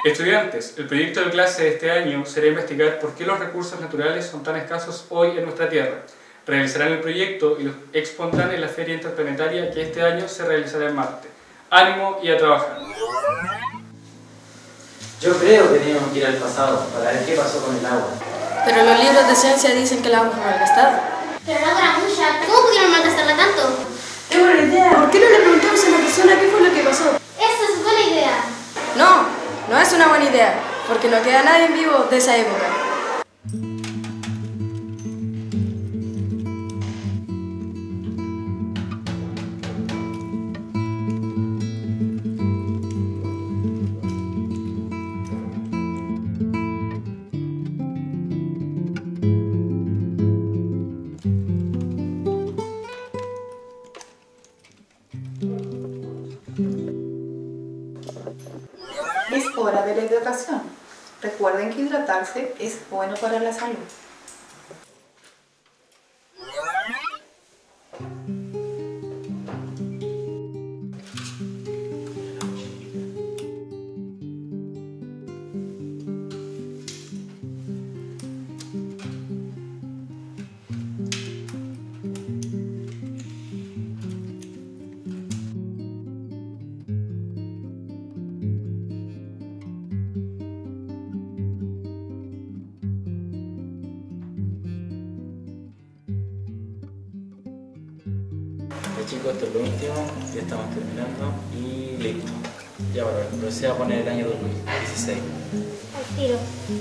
Estudiantes, el proyecto de clase de este año será investigar por qué los recursos naturales son tan escasos hoy en nuestra Tierra. Realizarán el proyecto y lo expondrán en la Feria Interplanetaria que este año se realizará en Marte. ¡Ánimo y a trabajar! Yo creo que tenemos que ir al pasado para ver qué pasó con el agua. Pero los libros de ciencia dicen que el agua fue malgastada. Pero el agua era mucha. ¿Cómo pudieron malgastarla tanto? ¡Qué buena idea! ¿Por qué no le preguntamos a la persona qué fue lo que pasó? Esa es buena idea. No es una buena idea, porque no queda nadie en vivo de esa época. Es hora de la hidratación. Recuerden que hidratarse es bueno para la salud. Chicos, esto es lo último, ya estamos terminando y listo. Ya para proceder a poner el año 2016. Al tiro.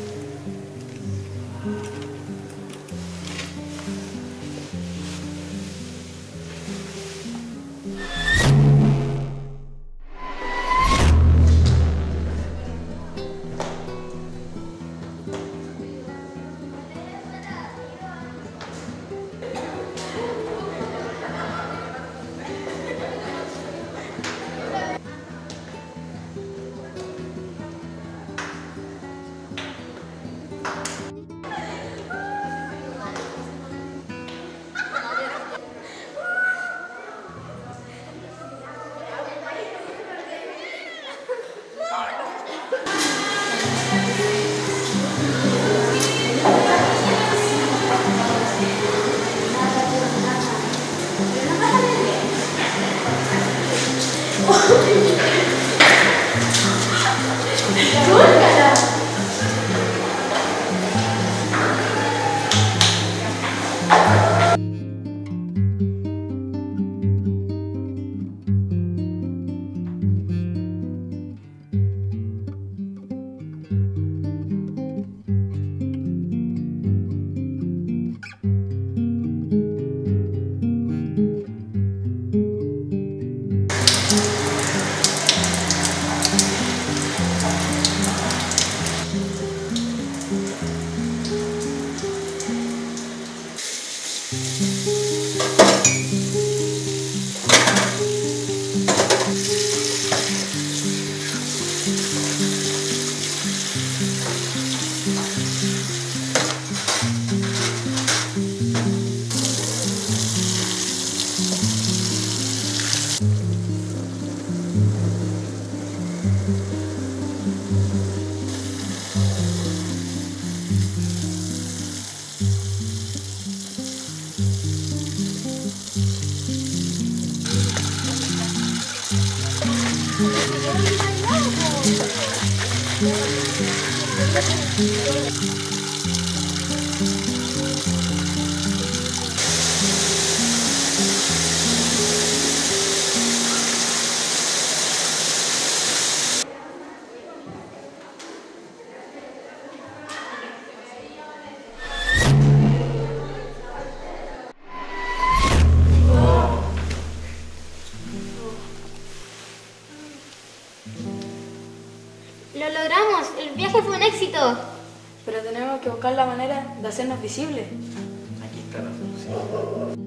Lo logramos, el viaje fue un éxito. Pero tenemos que buscar la manera de hacernos visibles. Aquí está la solución.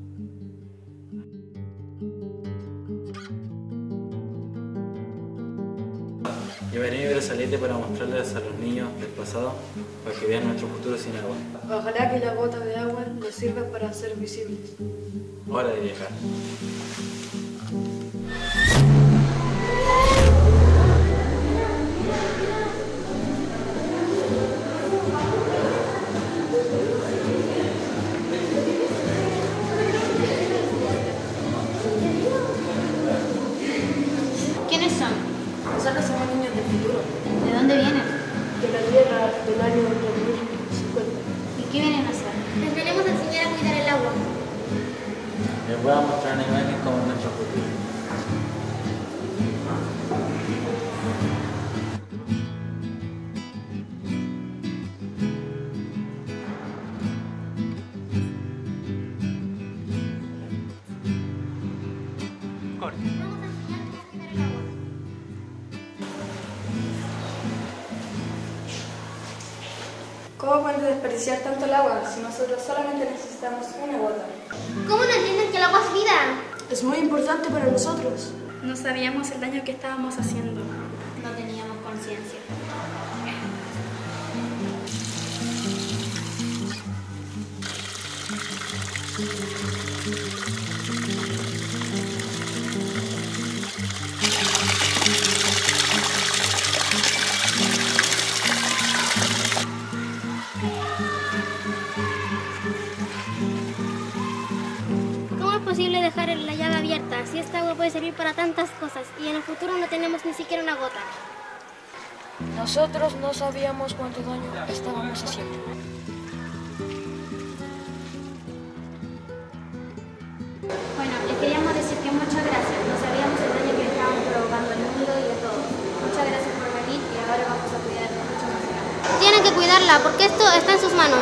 Llevaré mi brazalete para mostrarles a los niños del pasado para que vean nuestro futuro sin agua. Ojalá que las gotas de agua les sirvan para ser visibles. Hora de viajar. dónde vienen? De la Tierra del año 2050. ¿Y qué vienen a hacer? Les venimos a enseñar a cuidar el agua. Les voy a mostrar una imagen como nuestro futuro. Vamos a enseñarles a cuidar el agua. ¿Cómo pueden desperdiciar tanto el agua si nosotros solamente necesitamos una gota? ¿Cómo no entienden que el agua es vida? Es muy importante para nosotros. No sabíamos el daño que estábamos haciendo. No teníamos conciencia. ¿Cómo es posible dejar la llave abierta si esta agua puede servir para tantas cosas y en el futuro no tenemos ni siquiera una gota? Nosotros no sabíamos cuánto daño estábamos haciendo. Bueno, les queríamos decir que muchas gracias. No sabíamos el daño que le estábamos provocando al mundo y a todos. Muchas gracias por venir y ahora vamos a cuidarla mucho más grande. Tienen que cuidarla porque esto está en sus manos.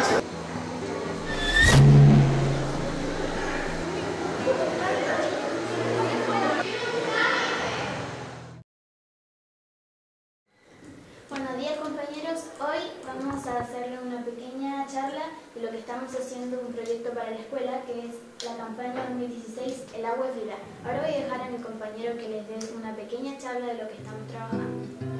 Buenos días compañeros, hoy vamos a hacerle una pequeña charla de lo que estamos haciendo, un proyecto para la escuela que es la campaña 2016 El agua es vida. Ahora voy a dejar a mi compañero que les dé una pequeña charla de lo que estamos trabajando.